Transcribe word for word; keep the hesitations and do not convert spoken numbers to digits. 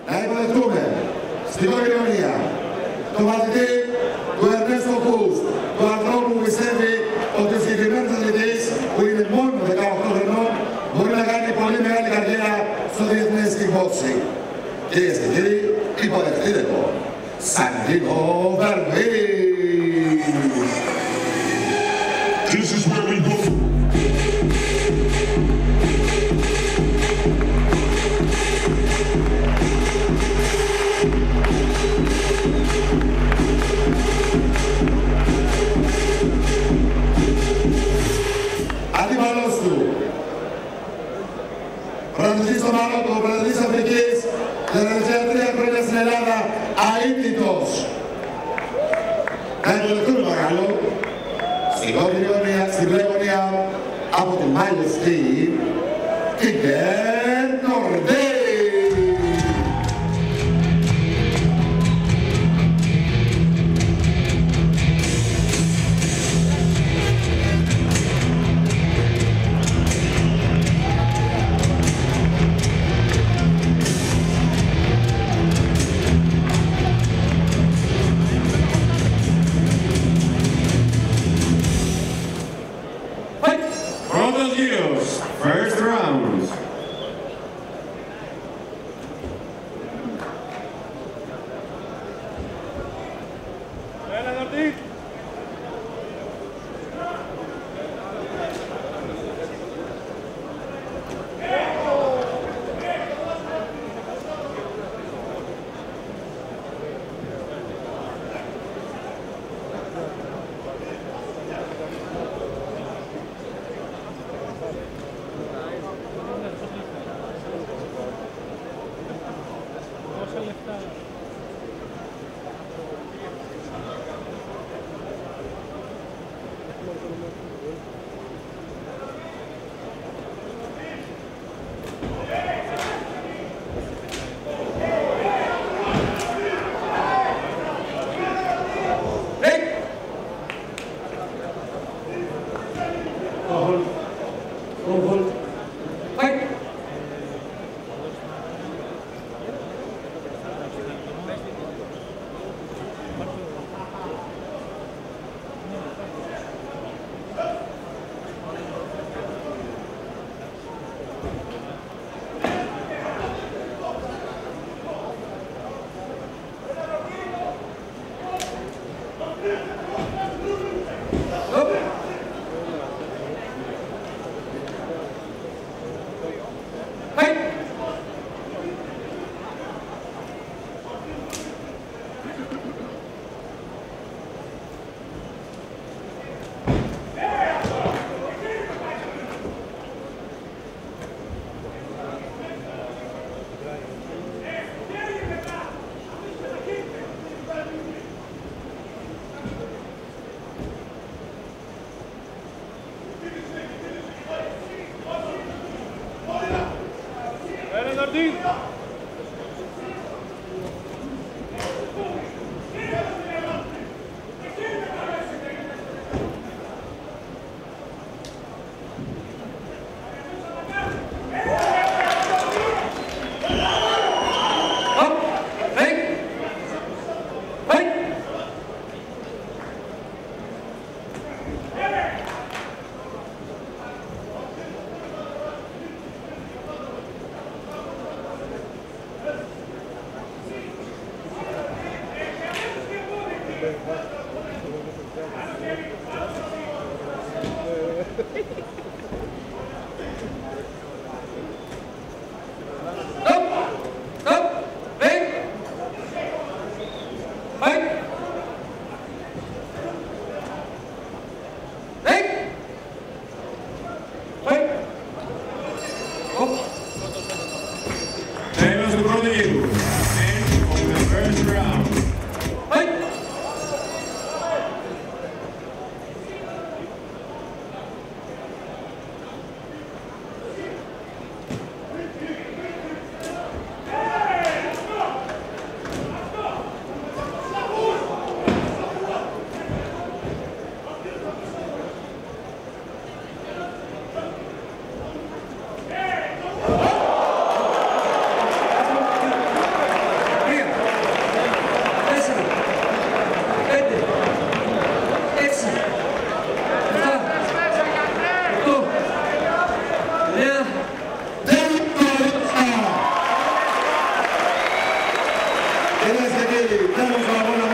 να υποδεχτούμε στην κοινωνία το μαθητή του Ερνέστο Κούς, του ανθρώπου που πιστεύει ότι ο συγκεκριμένος αθλητής που είναι μόνο δεκαοκτώ χρονών μπορεί να κάνει πολύ μεγάλη καριέρα στο διεθνές kickboxing. Κυρίες και κύριοι, υποδεχτείτε το Σαντίνο Βερβί! This is where we go. Αντίπαλος του, πρωταθλητής στο Μαρόκο, πρωταθλητής Αφρικής, τα τελευταία τρία χρόνια στην Ελλάδα, αίτητος. Να υποδεχτούμε παρακαλώ, στην κόκκινη γωνία, στην μπλε γωνία, από τη Μάλιστη, την Κέρ Νορντή. First round. Τέλος του πρώτου γύρου. End of the first round. Κυρίες και κύριοι, τέλος του αγώνα